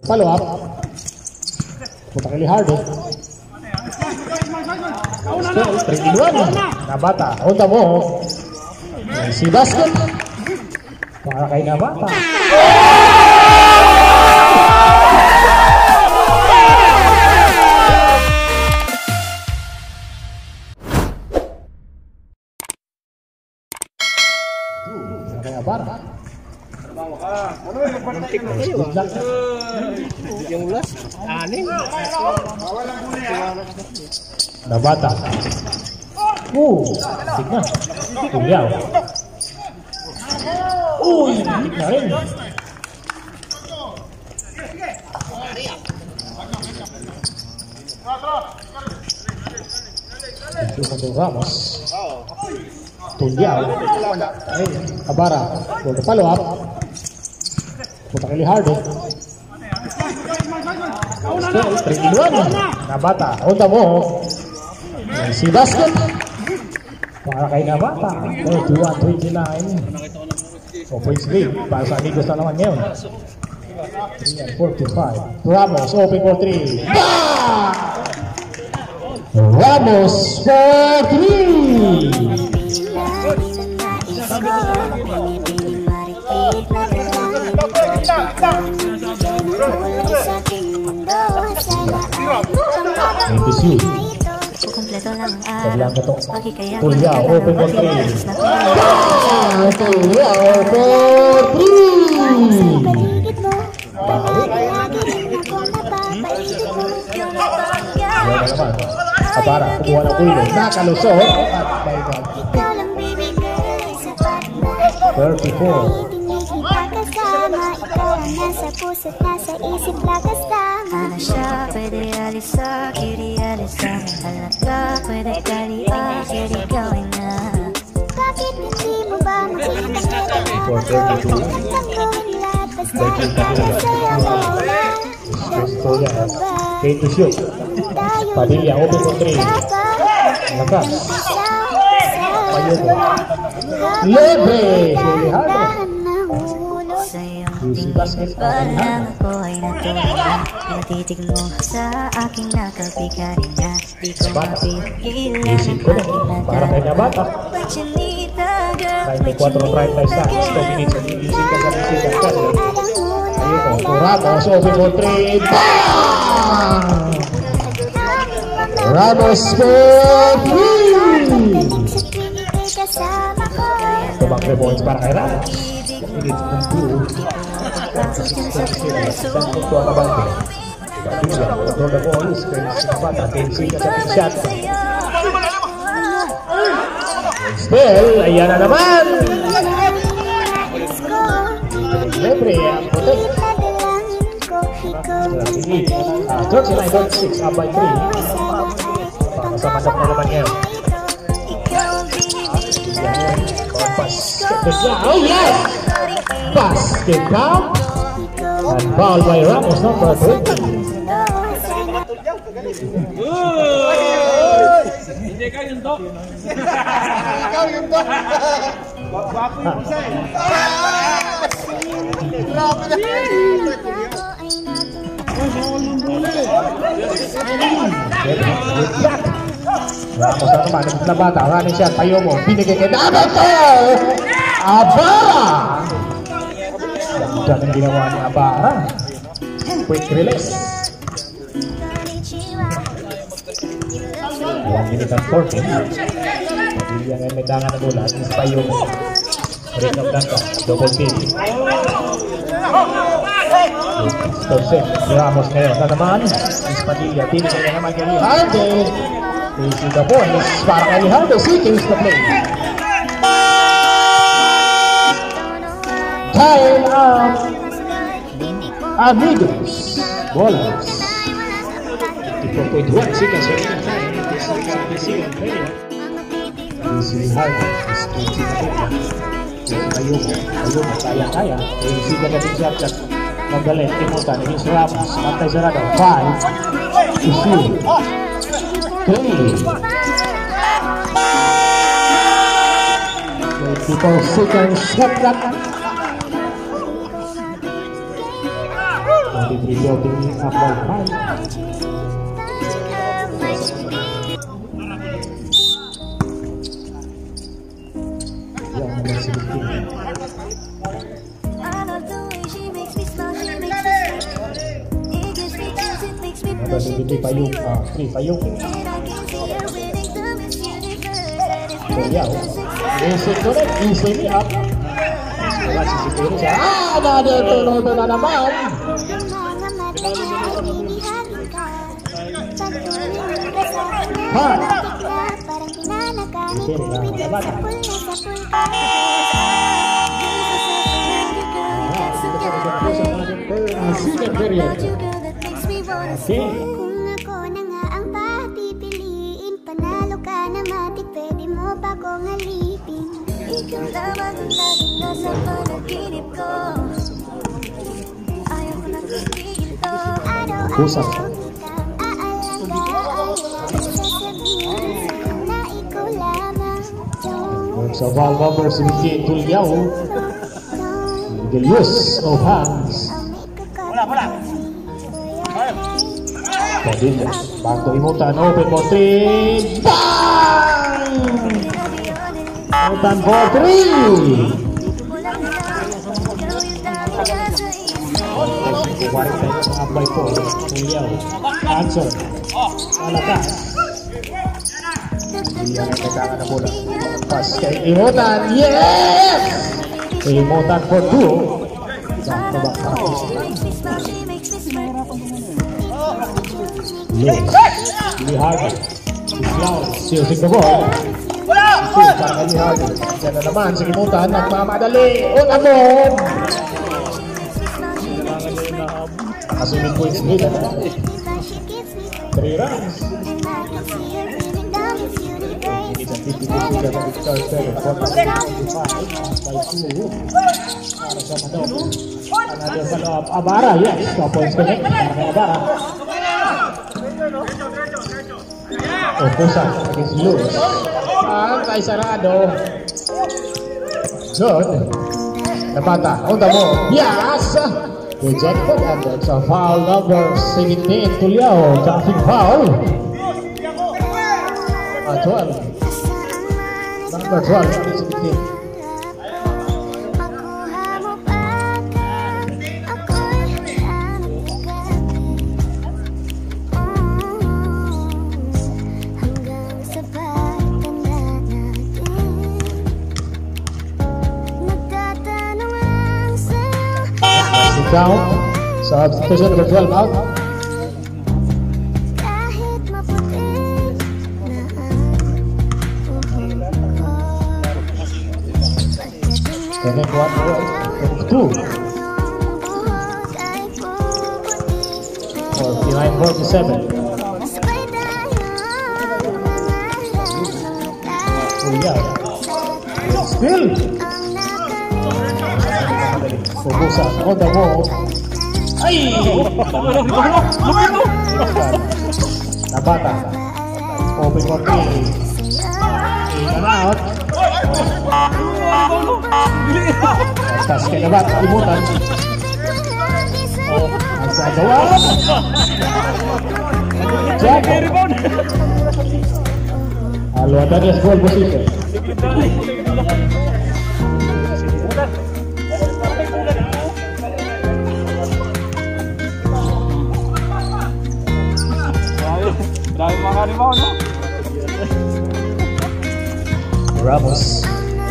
Follow up. Punta kay Lihardo. Still, 3-1. Nabata. Unta mo. Si basket. Para kay Nabata. Kaya Barra. Yung ulas, anim. Nabata. Tik na. Tulyaw. Tik na rin. Ito sa Ramos. Tulyaw. Abara. Follow up. Punta kay Lihardo. Still, 3-1. Nabata. Unta mo. Si basket. Para kay Nabata. 31-29. So, points lead. Para sa Amigos na naman ngayon. 3-45. Ramos, open for 3. Ramos for 3. Kompleto lang ang araw. Tulyaw, open for 3. Tulyaw for 3. Abara, kumuha ng ulo. Nakalusot. At by God. 34. Nasa puso't nasa isip lang kasama. Ano siya, pwede alisa, kiri alisa. Halata, pwede kaliwa, kiri gawin na. Bakit hindi mo ba makita ko? 432. Kate to shoot. Padilla, open for 3. Lakas. Payugo. Lebre! Lihardo. Easy basket lang ako ay natulala. Natitig mo sa aking nakapikarin na. Di ko mapigilan Isip ko na. Para kay Nabata. 94 right by stats. 2 minutes at inisip ka sa isip ka. Ayun o. Ramos, open for 3. Bang! Ramos for 3. Tumang 3 points para kay Ramos. Minutes ng 2. Isang punto ang abante. Padilla, control the ball. Screen si Nabata. Tensi ka sa shot. Still, ayan na naman. Lebre ang protect. 39-6 up by 3. Pakasamanap na naman ngayon. Oh yes! Basket count and foul by Ramos number 20. Hindi ka yung dok. Ikaw yung dok. Wapo yung isa eh. Grabe na. Ramos na naman, Nabata, running shot, tayo mo, binigay kay Nabata! Abara! Ganda ng ginawa ni Abara. Quick release. 1 minute and 14. Padilla ngayon may dangan ng ulan. Tayo mo. Ring of Danta, double team. Stop set, Ramos ngayon na naman. Padilla, binigay na naman kay Lihardo. Easy the points para kay Lihardo, seeking the play. Time out. Amigos. Ballers. 54.1 seconds remaining time. This is the second player. Easy Lihardo. Easy the play. Ayun, kaya. Easy ka natin shot at magaling. Timutan, against Ramos. Mantay sarado. 5. Easy. 3. 24 seconds shot clock. 43 building up by 5. Yang number 17. Number 23 Payung, 3 Payung. Beliau, easy correct, easy up. Masih sekitar siya. Ada turun naman. Ha. Second period. Okay. Kung ako na nga ang papipiliin, panalo ka na matik, pwede mo ba kong alipin? Ikaw lamang ang laging nasa panaginip ko. Ayaw ko nang tigil to. Pusat. Kitang aalagaan, sasabihin na ikaw lamang. Sa ball number 17 Tuliao. The use of hands. Padillas, bago imutan, open for 3. Bang! Imutan for 3. Abay po, Tuliao. Answer. Alakas. Hindi na nagkakaan na bola. Pass kay imutan. Yes! Imutan for 2. Yes, Lee Harden. Islaw, siyosig na ball. Ito, para Lee Harden. Yan na naman, sigimutan, nagmamadali. Unamon! Naka-7 points lead. 3 runs. It's a 50-50 that starts there. 45 by 2. Para sa Manok. Another follow-up. Abara, yes. 2 points connect. Para kay Abara. Pusat against Lewis. Kay sarado. Good. Napata. On the ball. Yes! Rejected. And that's a foul number 17. Tuliao. Traffic foul. 12. Number 12. 17. Down. Substitution number 12 out. Connect 1, 2. 49-47. Oh yeah. Still. Pupusan on the wall. Ay! Nabata. Open for 3. In and out. Atas kay Nabat. Imutan. Asa gawa. Jago. Alwadanias ball position. Dahil mga karibaw, no? Ramos.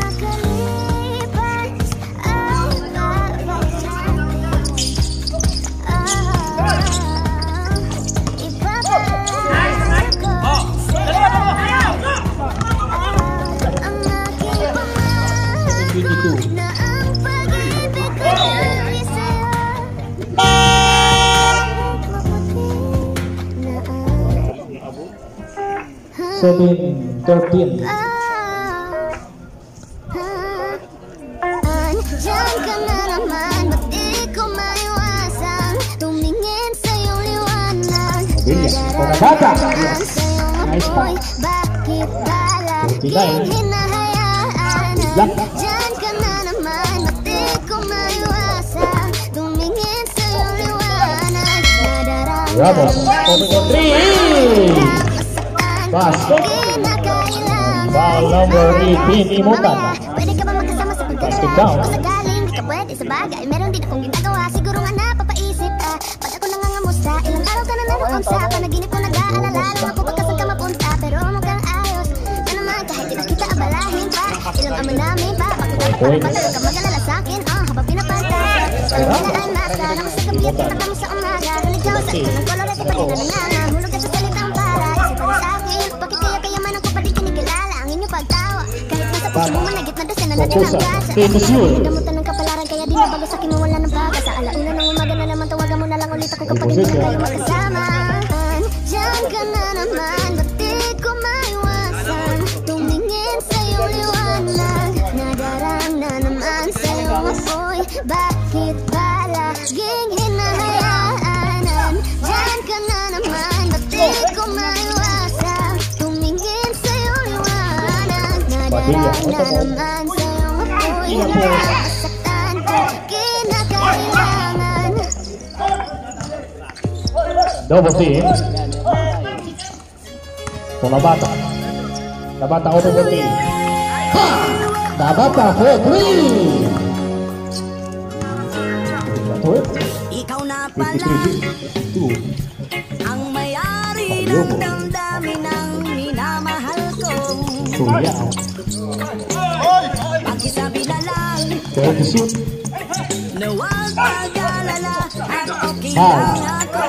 Seven, 13. Diyan ka na naman, ba't di ko maiwasan tumingin sa iyong liwanag. Nice pass. Bakit balak hinahayaan? Diyan ka na naman, ba't di ko maiwasan tumingin sa iyong liwanag. Ramos, open for three. Basket. Foul number 18, Imutan. Basket down. Pwede sa bagay, meron din akong ginagawa. Siguro nga napapaisip ka. Pag ako nangangamusta, ilang araw ka na naroon sa panaginip ko nag-aalala. Nung ako ba kasan ka mapunta, pero mukhang ayos na naman kahit di na kita abalahin pa. Ilang aman namin pa, bakit dapat talaga mag-alala sa'kin habang pinapantay. Ang pinaan masa, naman sa gabi at kita mo sa umaga. Naligaw sa ito ng kolor at ipalingan na nga. Hulog ka sa salitang para, isipan mo sa'kin. Bakit kaya kayamanan ko pa di kinikilala ang inyong pagtawa. Kahit nasa puso mo managit na dasan na natin ang gasa. Gamutan ng kapalaran kaya di na bago sa'kin mawala ng baga. Sa alauna ng umaga na naman tawagan mo na lang ulit ako kapag hindi na kayo magkasama. Diyan ka na naman, ba't di ko maiwasan? Tumingin sa'yo liwanag, nadarang na naman sa'yo apoy. Bakit ba laging hinahayaanan? Diyan ka na naman, ba't di ko maiwasan? Tumingin sa'yo liwanag, nadarang na naman sa'yo apoy. Nasaktan ko, kinakailangan. Double team. So Labata open for three. Labata for three. Ikaw na pala ang may-ari ng damdamin ng minamahal ko. Pag-isabi na lang na huwag mag-alala at okay lang ako.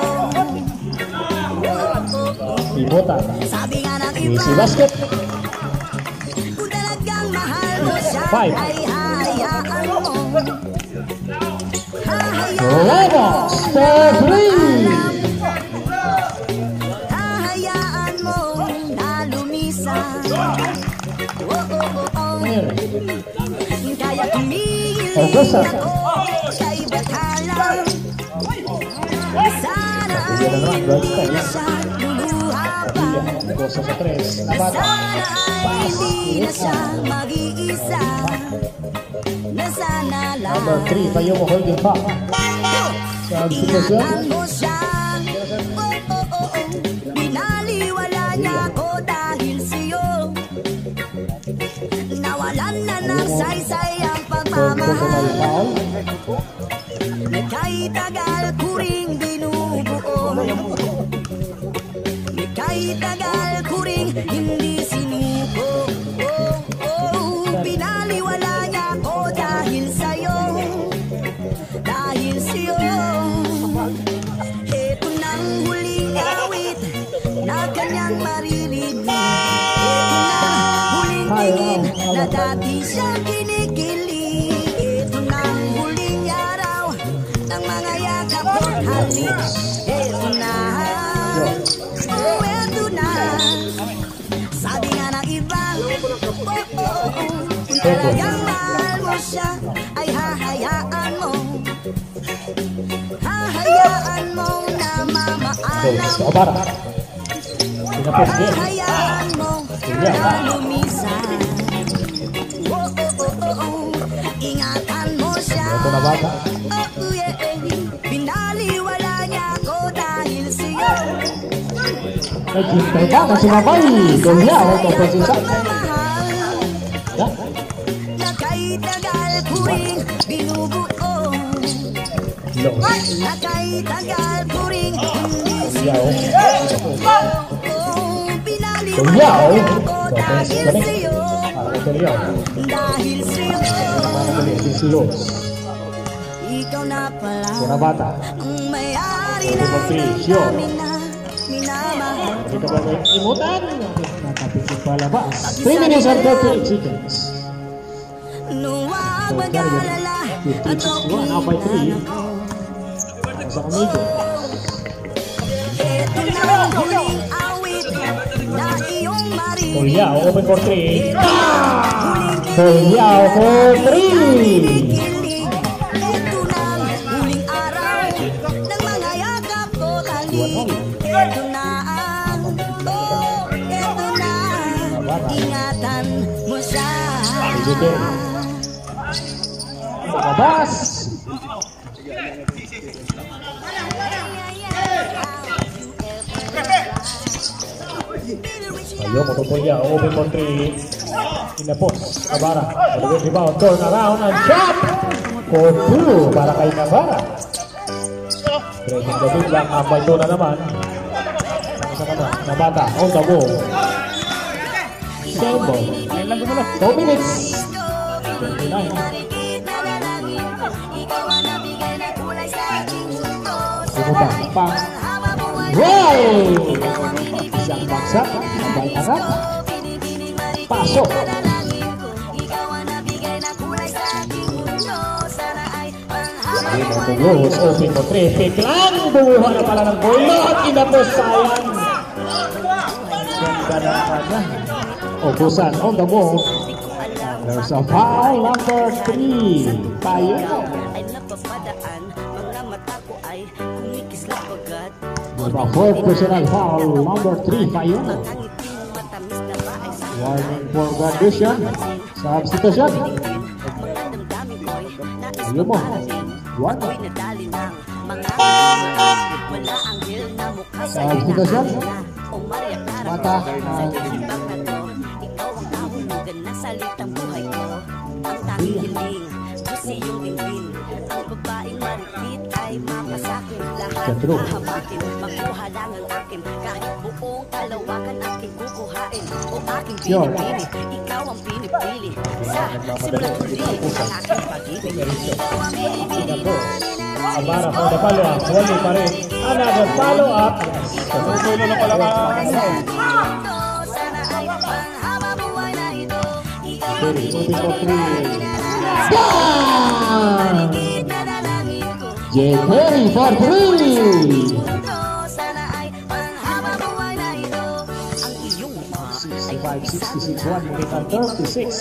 Sabi nga ng iba, Basket. kung talagang mahal mo siya ay hayaan mo. Ramos for three. Hahayaan mo na lumisan. Kaya tumigil Augusta. ako sa iba't halang. Sana ay hindi na siya luluha pa. Augusta sa tres. Labata. Sana ay hindi na siya mag-iisa. Na sana lang Number 3, tayo mo holding pa. Sa sitwasyon. ingatan mo siya. Binaliwala niya ako dahil sa'yo. Nawalan na ng saysay ang pagmamahal. Foul. Ika'y tagal ko ring binubuo. Ika'y tagal ko ring hindi sinuko. Binaliwala niya ako dahil sa'yo. Dahil sa'yo. Ito nang huling awit na kanyang maririnig. Ito na huling tingin na dati siyang kinikilig. Ito nang huling araw ng mga yakap at halik. Ito na, ito na. Sabi nga ng iba, kung talagang mahal mo siya ay hahayaan mo. Hahayaan mo na mamaalam. Sobara. Pinapos din. Hahayaan mo na lumisan. Ingatan mo siya. Ito na bata. Binaliwala niya ako dahil sa'yo. Nagkintay ka na sumabay. Gumya ako ito po siya. Pagmamahal na kahit tagal ko rin binubuo. Na kahit tagal ko rin hindi sinuko. Binaliwala niya ako dahil sa'yo. Dahil sa'yo. Ikaw na pala Bata. ang may-ari ng damdamin na minamahal. Dito ba may imutan? Nakapikit palabas. 3 minutes and 38 seconds. Nung wag mag-alala at okay Now by 3. lang ako. Sa amigo. Ito na ang huling awit na iyong marinig. Kulyao, open for 3. Huling Kulyao for 3. kilig. Ito na ang huling araw ng mga yakap ko talik. Ito na ang, ito na. Ingatan mo siya. Labas. Yo Motopolia, open for 3 in the post. Nabara, good rebound, turn around and shot for 2 para kay Nabara. Breaking the big back, nambay doon na naman. Nabata, on the move. Same ball. 2 minutes. 29. Sumutang, pang. Wow! Isang bagsak, sabay agad. Pasok. Rose, open for 3. Pick lang. Buha na pala ng bola. At inapos, sayang. Ganda na kanya. Ubusan on the move. There's a foul, number 3. Tayo. The fourth personal foul, number 3, Tayo. Warning for condition. Substitution. Ayo mo. Warning. Substitution. Mata. Salitang buhay ko, ang tanging hiling, Diyos iyong tingin, ang babaeng marikit ay mapasakin, lahat hahabakin, makuha lang ang akin, kahit buong kalawakan aking kukuhain, o aking pinipili, ikaw ang pinipili, sa simulang huli, ang aking pag-ibig, ikaw ang pinipili. Abara for the follow-up, wali pa rin, another follow-up. Tutulo na pala ka. Jerry, moving for 3. Jerry for 3. 65-66, 1 minute and 36.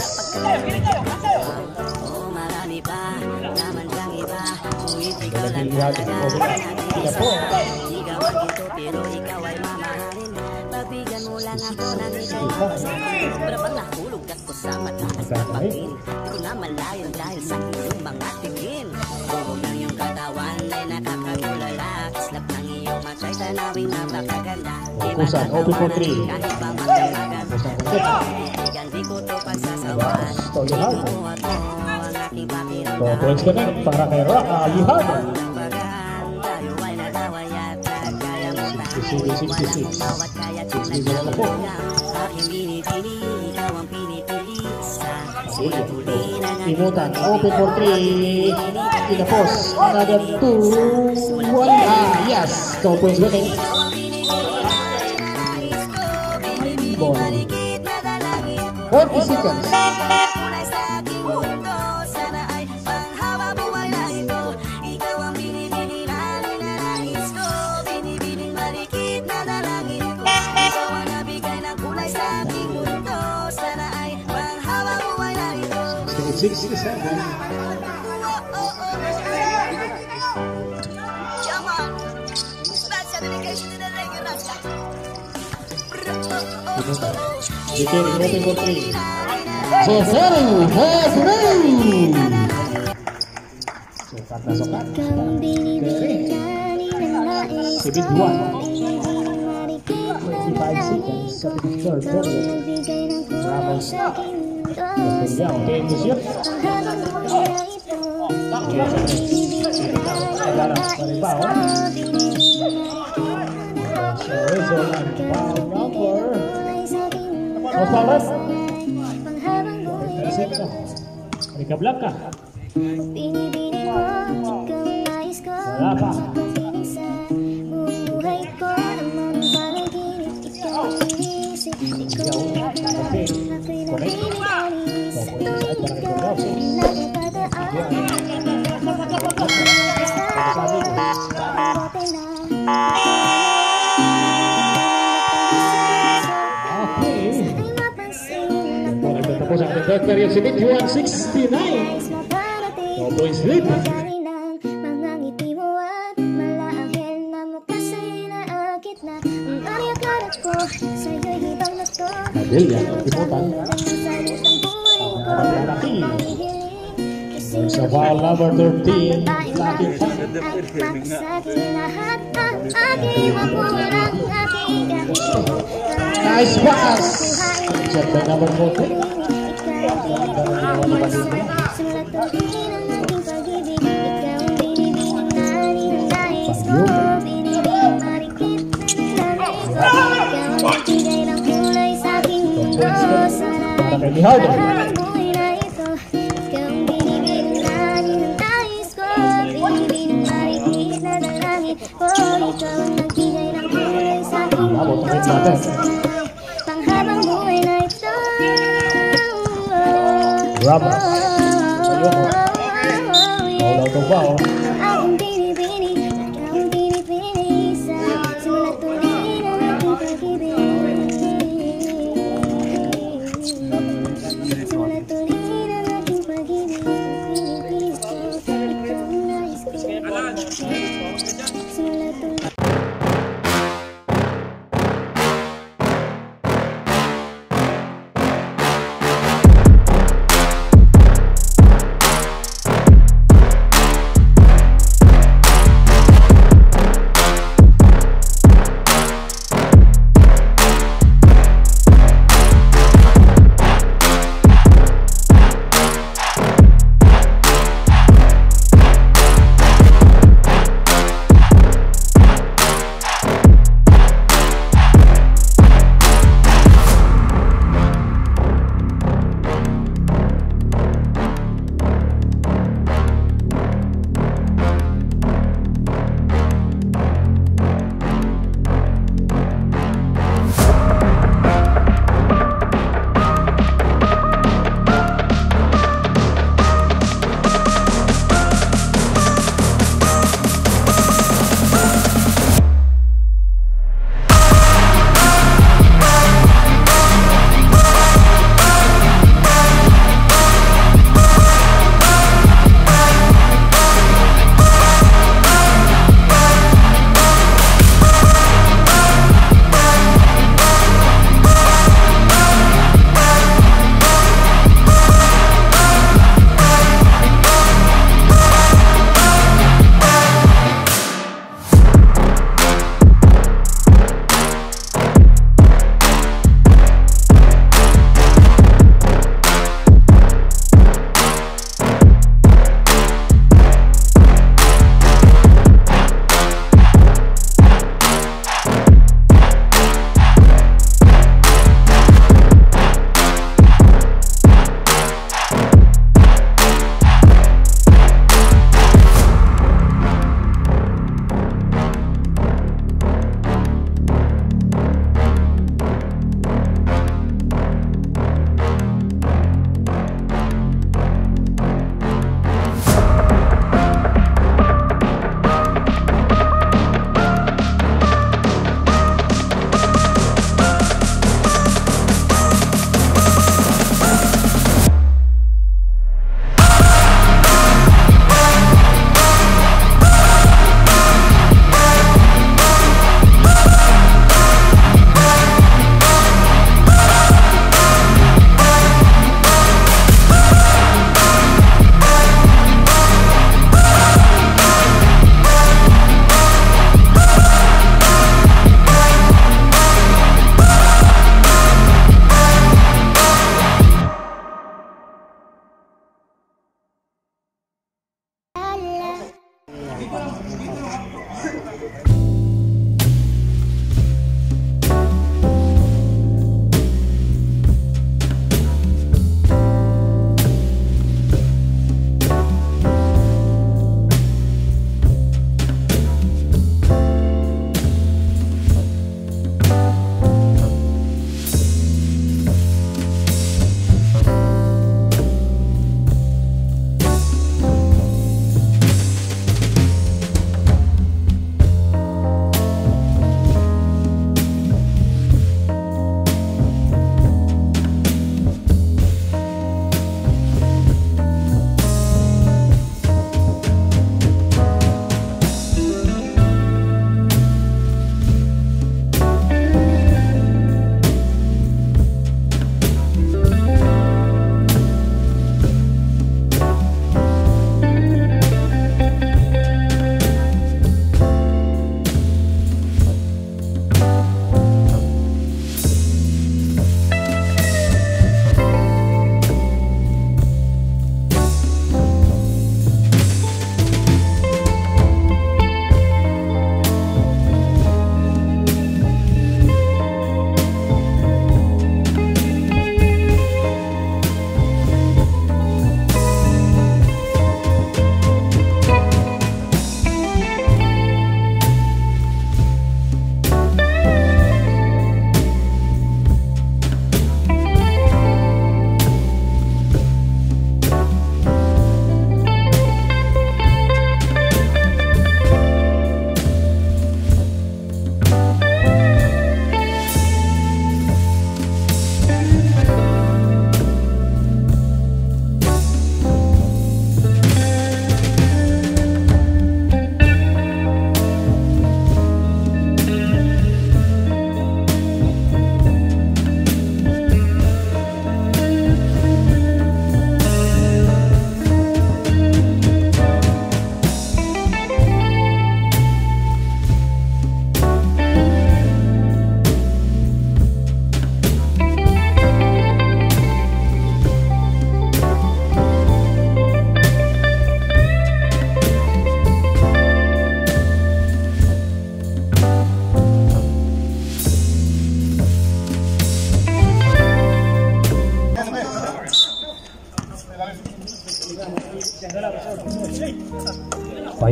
Pagbigyan mo lang ako ng isang berapa nahulog ako sa mataas na pangin. Di ko na malayon dahil sa iyong mga tingin. Buhog ng iyong katawan ay nakakatulala. Kislap ng iyong matay sa nawing napakaganda. Kusan, open for 3. Kahit pa magdamagan, bibigyan di ko to pagsasawaan. Ito ako ang aking pakiramdam. 2 points connect para kay Lihad. Tayo ay nagaway at kaya mo tayo. 66. 6 minutes na po. Imutan, open for 3. In the post, another 2. 1. Yes, 2 points connect. Ball. 40 seconds. Six to 7. Jekeri, open for 3. Jekeri for 3. Sokat na sokat. Sibit 1. 25 seconds sa third period. Ramos. Down, game to shoot. Erika Blanca. Wala pa. Third period, 71-69. 2 points lead. Adelia, Imutan. There's a foul, number 13. Lucky Nice pass! Check by number 40. Simula tuloy ng ating pag-ibig, ikaw ang binibining nais ko. Binibining marikit na nais ko. Ikaw ang nagbigay ng kulay sa aking mundo. Sana ay habang buhay na ito, ikaw ang binibining nais ko. Binibining marikit na dalangin ko. Ikaw ang nagbigay ng kulay sa aking mundo. Sana panghabang buhay na ito. Ramos. Wala ito ba, oh? Akong binibini, akong binibini sa simula tuloy ng ating pag-ibig. Simula tuloy ng ating pag-ibig. Ikaw ang nais ko. Simula tuloy.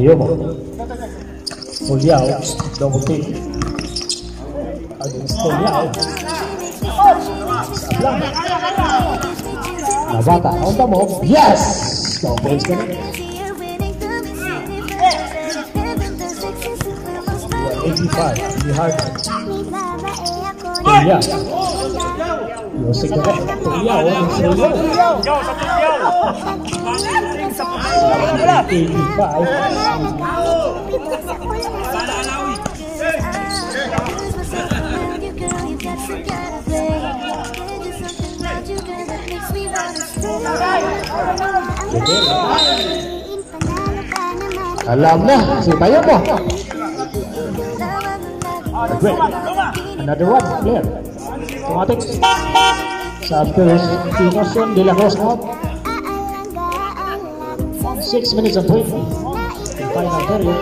Ayomo. Tulyao, double team. Against Tulyao. Sablang. Nabata, on the move. Yes! No points ka na. 85, the hard. Tulyao. Yosik ka na. Tulyao, it's Tulyao. 85. Alam na, si tayo mo. Great. Another one, clear. Automatic. Sa first, Tinoson de la Cruz out. 6 minutes and 20. Final period.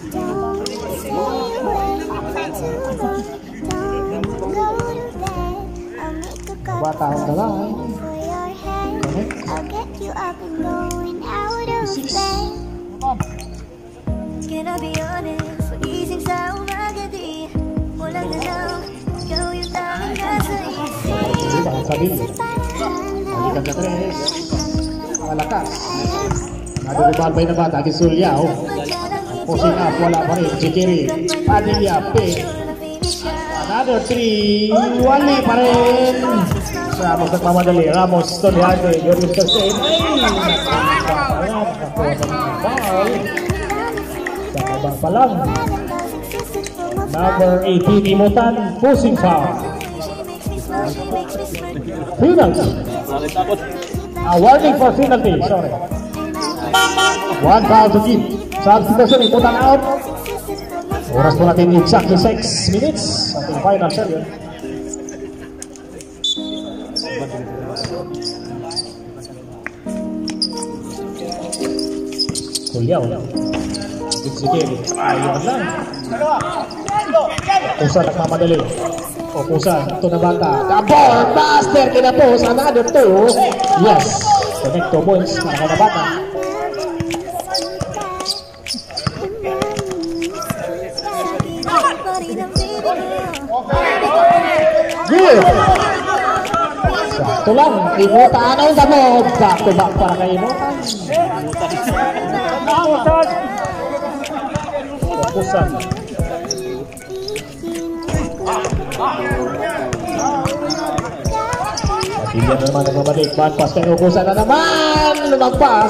Bata on the line. Can I be honest? Pagising sa umaga di wala na lang ikaw yung tanging nasa isip. Balikan sa tres. Malakas. Nadurubal na bata kay Tulyao. Pushing up, wala pa rin. Chikiri. Padilla, pick. Another 3. Wali pa rin. Ramos nagmamadali. Ramos, Tulyao. You're Mr. Same. Sa pa lang. Number 18, Imutan. Pushing foul. Penalty. Warning for penalty. Sorry. 1 foul to give. Substitution, Imutan out. Oras po natin exactly 6 minutes. Ating final period. Tulyao. Itsikiri. Ayun lang. Kusa nagmamadali. O kusa. Ito na bata. The ball master. Kinapos. Another 2. Yes. Connect 2 points. Para na bata. Good. Sakto lang. Imutan ang damog. Back to back para kay Imutan. Kusan. Pilihan naman ang mabalik. Bad pass kay Kusan na naman. Lumagpas.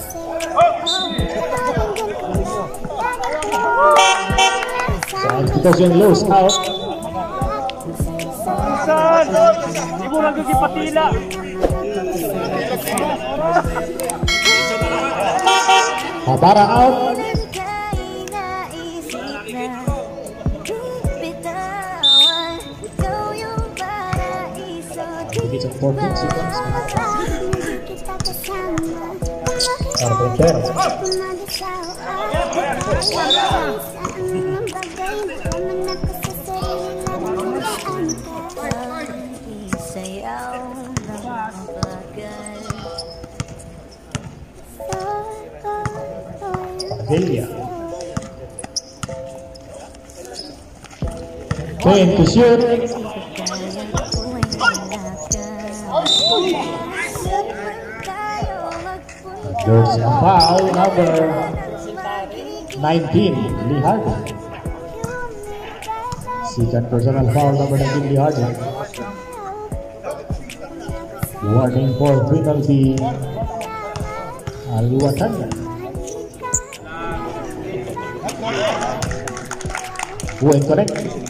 Substitution loose out. Ibu lang yung patila. Habara out. It's a 14 seconds. Arbiter. Delia. 10 to shoot. There's a foul, number 19, Lee Harden. Second personal foul, number 19, Lee Harden. Warning for penalty, Aliwatanya. Who incorrect?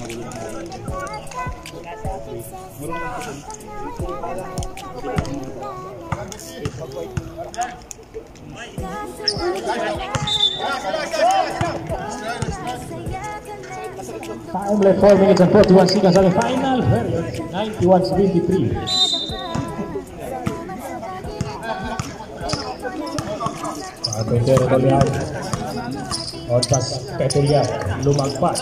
Time left 4 minutes and 41 seconds on the final period. 91-73. Arbiter Tulyao. Outpass kay Tulyao. Lumagpas.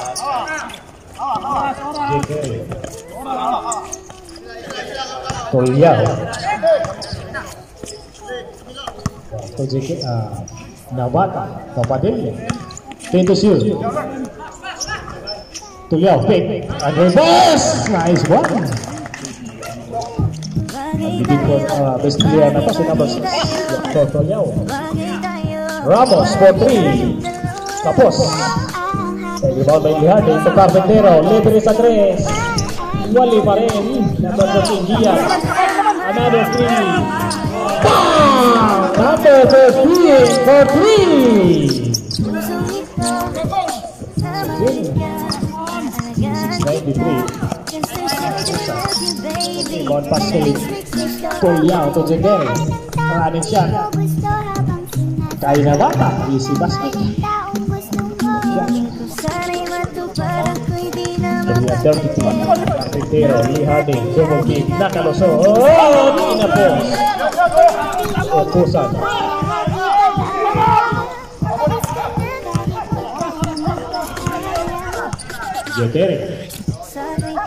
JK. Tulyao. Ito JK. Nabata, Papadilla. Pintus you. Tuliao, pick. And reverse! Nice one. Bigit po best player na to si number 6. Tuliao. Ramos for 3. Tapos. Rebound by Lihardi to Carpentero. Libre sa 3. Wali pa rin. Number 14, Gia. Another 3. Bang! Number 13 for 3. 693. Rebound pass kay Tuliao to Jegere. Maraming shot. Kaya na bata. Easy basket. Carpentero, Lihardi, double kick, nakalusot. Hindi na po. Opusan. Jegere. Sa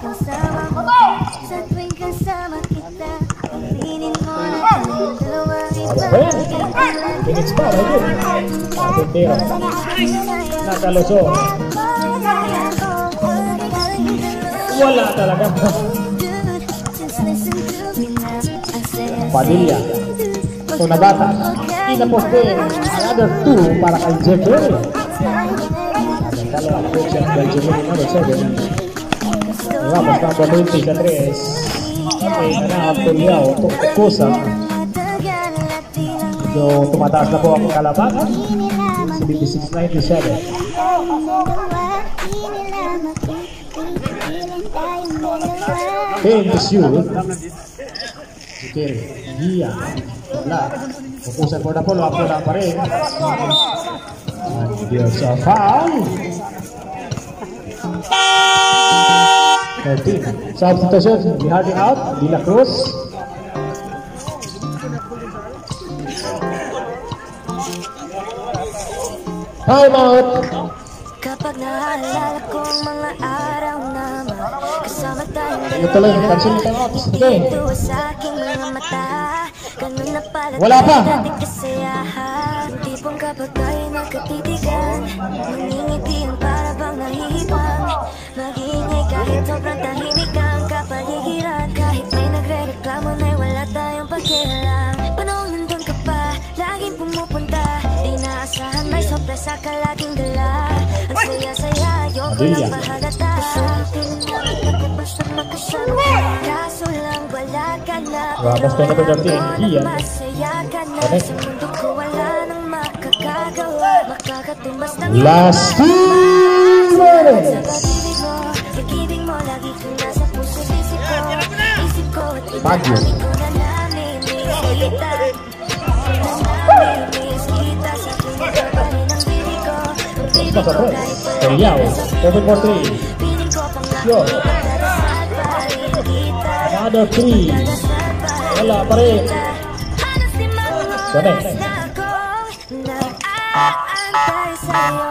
tuwing kasama kita, pinin mo na ang dalawang iba. Minutes pa, ayun. Carpentero. Nakalusot. Wala talaga. Padilla. Ito na bata. Inaposte. Another 2 para kay Jegere. Kalau coach yang dari Jemur number 7. Ramos number 20 sa 3. Okay, nanahap Tuliao untuk Kusa. So, tumataas na po ang kalaban. 76-97. Pintus you. Jegere. Gia. Wala. Kukusan for the follow-up na pa rin. There's a foul. 13. Substitution. Lihardi out. De La Cruz. Time out. Kapag naalala kong mga araw na kasama tayong Ito lang. Cancel time out. Okay. dalawa sa aking mga mata. Ganun na pala Wala pa. dating kasayahan. Yung tipong kapag tayo nagkatitigan, mangingiti ang para bang nahihibang. Mag-iingay kahit sobrang tahimik ang kapaligiran. Kahit may nagre-reklamo na'y wala tayong pakialam. Panahon nandun ka pa, laging pumupunta. Di naasahan may sorpresa ka laging dala. Ang saya-saya, ayoko lang mahalata. Ako basta makasama, kaso lang wala ka na. Ramos na nagagawin. Gia. Masaya ka na, sa mundo ko wala nang makakagawa. Makakatumbas ng Last 2 minutes. pag-ibig mo, lagi ka nasa puso isip ko. Isip ko at Baguio. ko na namimiss kita. Namimiss kita sa tuwing pa rin ang bibig ko. Ang bibig Mas ko apres. kahit Tuliao. Open for 3. piling ko pang Yo. nakakasal pa rin kita. Another 3. Wala pa rin. Halos limang Connect. oras na akong nag-aantay sa'yo.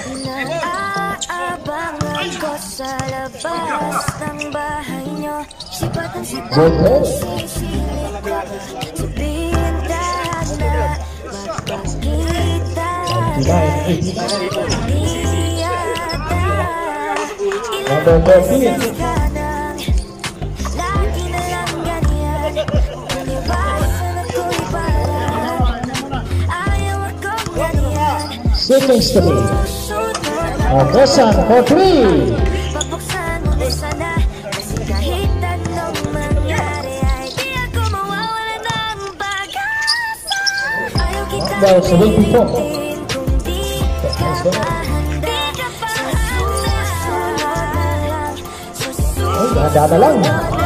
Naaabangan ko sa labas ng bahay nyo. Sipat ang sipat Good ang ball. sisilip ko. Sabihin lahat na magpakita. 29-8. Di yata Number 13. ka nang lagi na lang ganyan. Iniwasan ako'y parang ayaw akong ganyan. Seconds to be. Susunod na Opesan for 3. pabuksan mo na sana. Kasi kahit anong mangyari ay di ako mawawala ng pag-asa. Ayaw kita Number 74. piliin kung di ka pa handa. Susunod na lang, Ay, dada lang.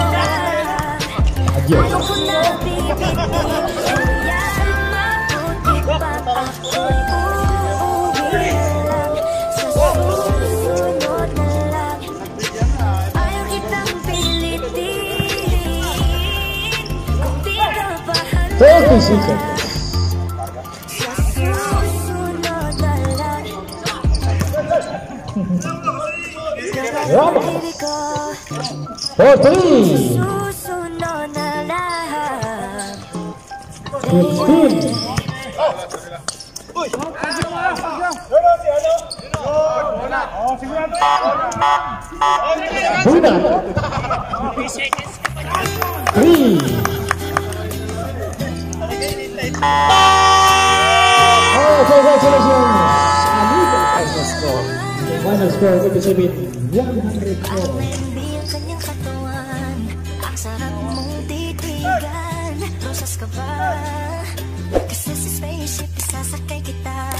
Adios. ayoko na bibigyan. Kaya mabuti pa ako'y uuwi lang. Sa susunod na lang, ayaw kitang pilitin. Kung di ka pa handa. 30 seconds. Sa susunod na lang, Ramos. pili ko. For 3. Susunod na lang. 15. Buda. 3. Oh, congratulations. Amiga, final score. Final score, ibig sabihin, 104. Ang kanyang katawan, ang sarap mong titigan. Rosas ka ba? Kasi sa spaceship, isasakay kita.